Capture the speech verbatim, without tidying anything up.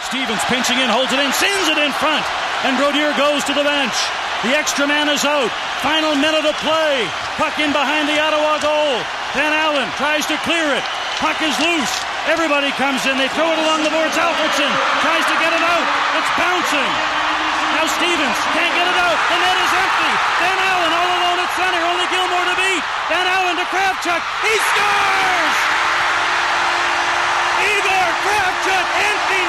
Stevens pinching in, holds it in, sends it in front, and Brodeur goes to the bench. The extra man is out. Final minute of play. Puck in behind the Ottawa goal. Van Allen tries to clear it. Puck is loose. Everybody comes in. They throw it along the boards. Alfredson tries to get it out. It's bouncing. Now Stevens can't get it out. The net is empty. Van Allen all alone at center. Only Gilmore to beat. Van Allen to Kravchuk. He scores! Igor Kravchuk empty